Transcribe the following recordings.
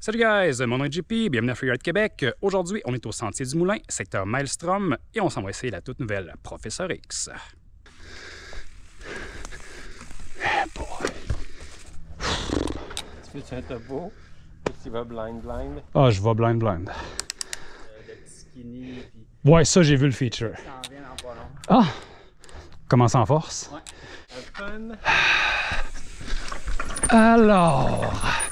Salut guys, mon nom est JP, bienvenue à Freeride Québec. Aujourd'hui, on est au Sentier du Moulin, secteur Maelstrom, et on s'en va essayer la toute nouvelle Professeur X. Tu fais un topo ou tu vas blind? Ah, je vais blind. Le petit skinny, puis Ouais, ça, j'ai vu le feature. ça en vient dans pas long. Ah! Commence en force. Ouais. Un fun. Alors...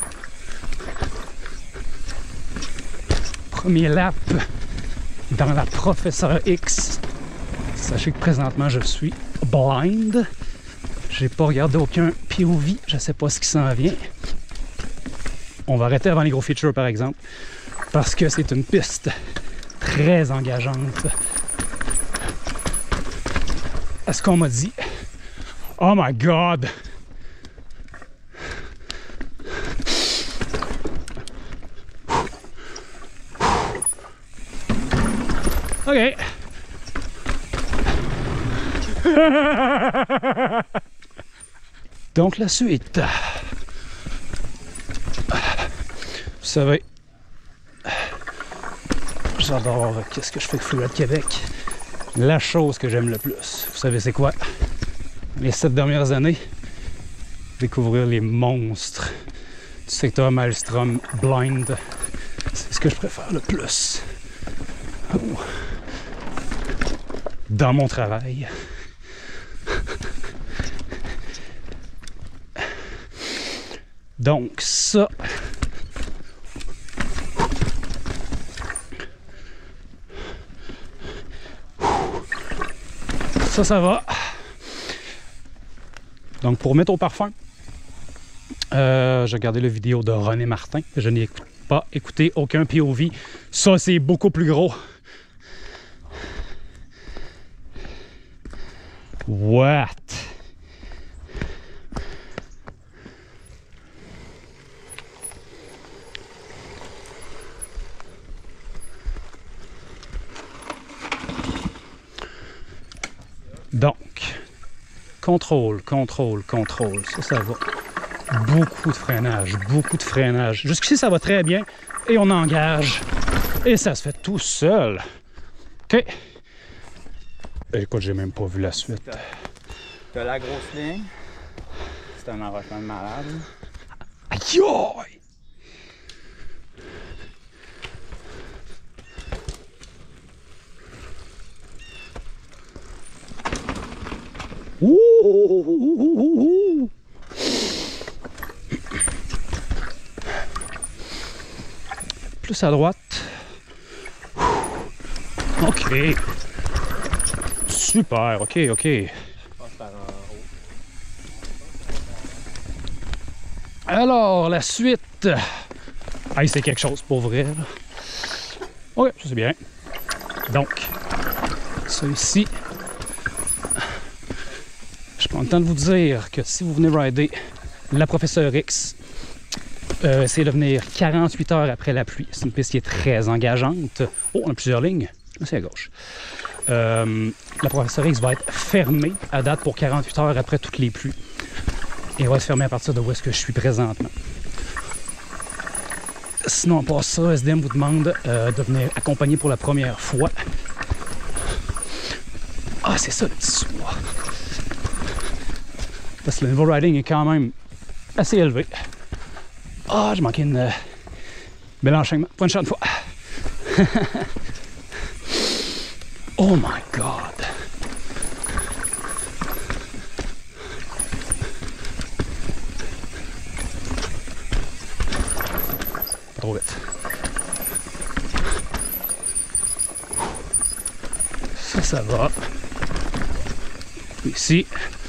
Premier lap dans la Professeur X. Sachez que présentement, je suis blind. J'ai pas regardé aucun POV, je sais pas ce qui s'en vient. On va arrêter avant les gros features, par exemple, parce que c'est une piste très engageante. À ce qu'on m'a dit. Oh my God! OK. Donc la suite. Vous savez, j'adore qu'est-ce que je fais avec Freeride Québec. La chose que j'aime le plus, vous savez c'est quoi? Les 7 dernières années, découvrir les monstres du secteur Maelstrom blind. C'est ce que je préfère le plus. Dans mon travail. Donc ça, ça va. Donc pour mettre au parfum, j'ai regardé la vidéo de René Martin. Je n'ai pas écouté aucun POV. Ça c'est beaucoup plus gros. What? Donc, contrôle. Ça va. Beaucoup de freinage. Jusqu'ici, ça va très bien. Et on engage. Et ça se fait tout seul. OK. Écoute, j'ai même pas vu la suite. T'as la grosse ligne. C'est un enrochement de malade. Aïe aïe! Ouh! Plus à droite. OK. Super, OK. Je passe par en haut. Alors, la suite. Ah, c'est quelque chose pour vrai. Là. OK, ça c'est bien. Donc, ça ici. Je prends le temps de vous dire que si vous venez rider la Professeur X, essayez de venir 48 heures après la pluie. C'est une piste qui est très engageante. Oh, on a plusieurs lignes. C'est à gauche. La Professeur X va être fermée à date pour 48 heures après toutes les pluies. Et elle va être fermée à partir de où est-ce que je suis présentement. Sinon, à part ça, SDM vous demande de venir accompagner pour la première fois. Ah, c'est ça le petit soir. Parce que le niveau riding est quand même assez élevé. Ah, j'ai manqué une bel enchaînement. Prochaine fois. Oh my God! Pas trop vite. Ça va. Ici.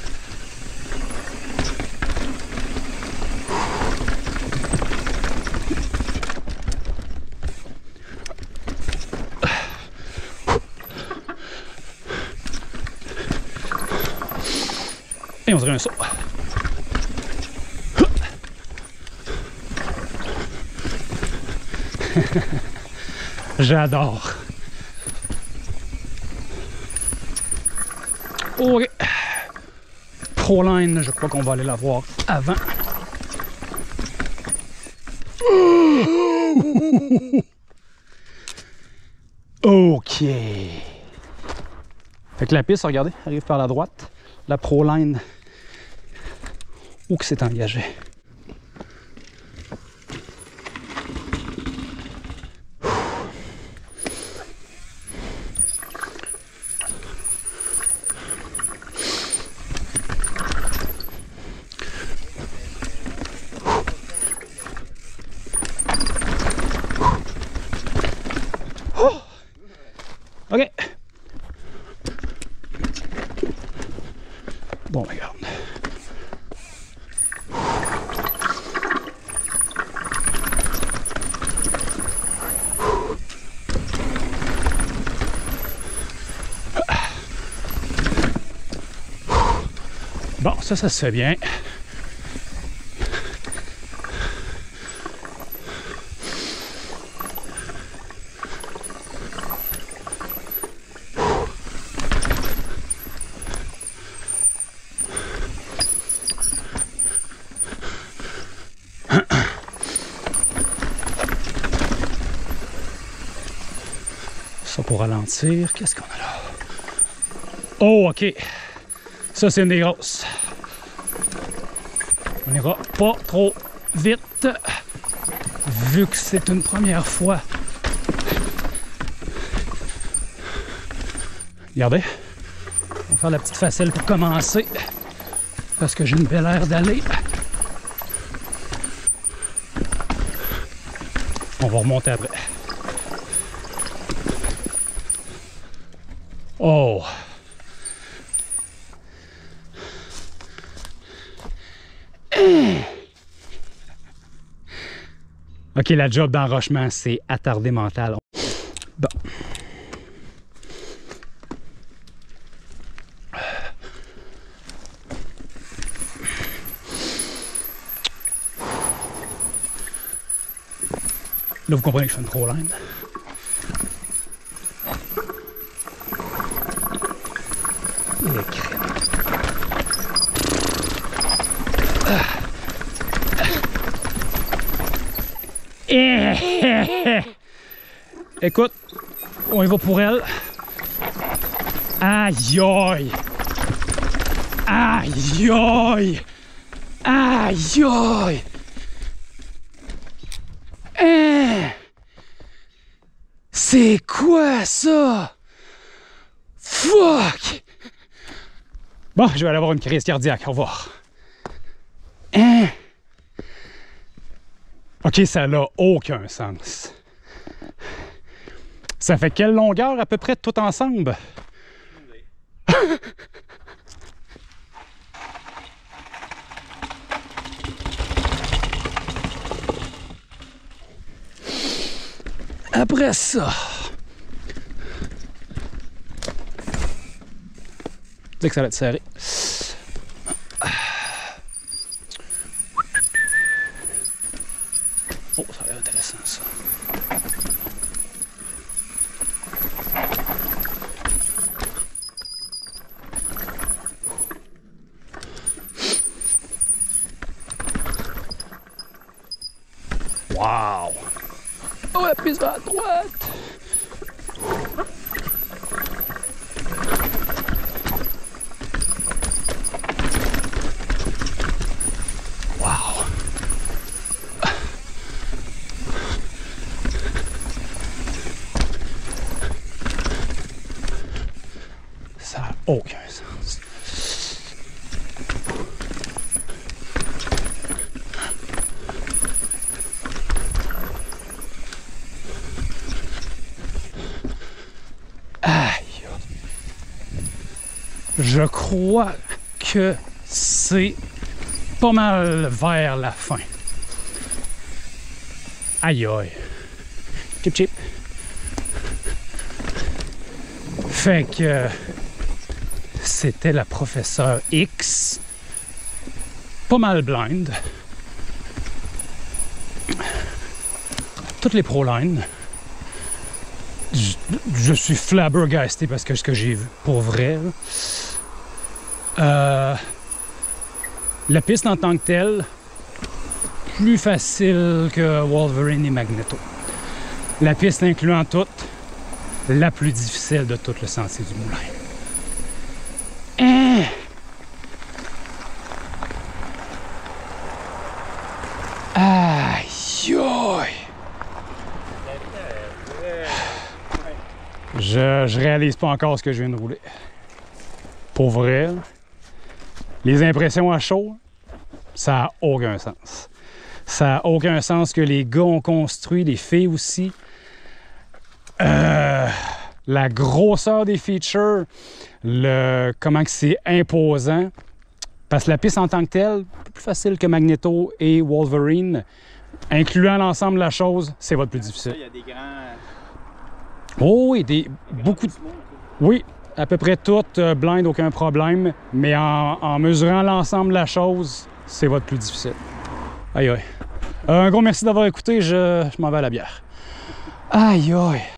Et on dirait un saut. J'adore. OK. Proline, je crois qu'on va aller la voir avant. OK. Fait que la piste, regardez, arrive par la droite. La ProLine, où que c'est engagé. OK. Bon, regarde. Bon, ça se fait bien. Ça pour ralentir. Qu'est-ce qu'on a là? Oh, OK. Ça, c'est une des grosses. On n'ira pas trop vite, vu que c'est une première fois. Regardez. On va faire la petite facile pour commencer, parce que j'ai une belle aire d'aller. On va remonter après. Oh! OK, la job d'enrochement, c'est attardé mental. Bon. Là, vous comprenez que je fais une ProLine. Écoute, on y va pour elle. Aïe aïe! Aïe aïe! Aïe aïe! Hein? C'est quoi ça? Fuck! Bon, je vais aller avoir une crise cardiaque. Au revoir. Hein? OK, ça n'a aucun sens. Ça fait quelle longueur à peu près tout ensemble? Après ça... Tu sais que ça va être serré. Oh, ça a l'air intéressant, ça. Wow! Oh, la piste va à droite! Wow! Ça n'a aucun sens. Je crois que c'est pas mal vers la fin. Aïe aïe. Chip chip. Fait que c'était la professeure X. Pas mal blind. Toutes les ProLine. Je suis flabbergasté parce que ce que j'ai vu, pour vrai. La piste en tant que telle, plus facile que Wolverine et Magneto. La piste incluant toute, la plus difficile de tout le sentier du Moulin. Hein? Aïe aïe! Je réalise pas encore ce que je viens de rouler. Pour vrai, les impressions à chaud, ça n'a aucun sens. Ça n'a aucun sens que les gars ont construit, les filles aussi. La grosseur des features, comment que c'est imposant. Parce que la piste en tant que telle, plus facile que Magneto et Wolverine, incluant l'ensemble de la chose, c'est votre plus difficile. Il y a des grands... Oh oui, beaucoup de... Oui, à peu près toutes, blind, aucun problème. Mais en mesurant l'ensemble de la chose, c'est votre plus difficile. Aïe aïe. Un gros merci d'avoir écouté, je m'en vais à la bière. Aïe aïe.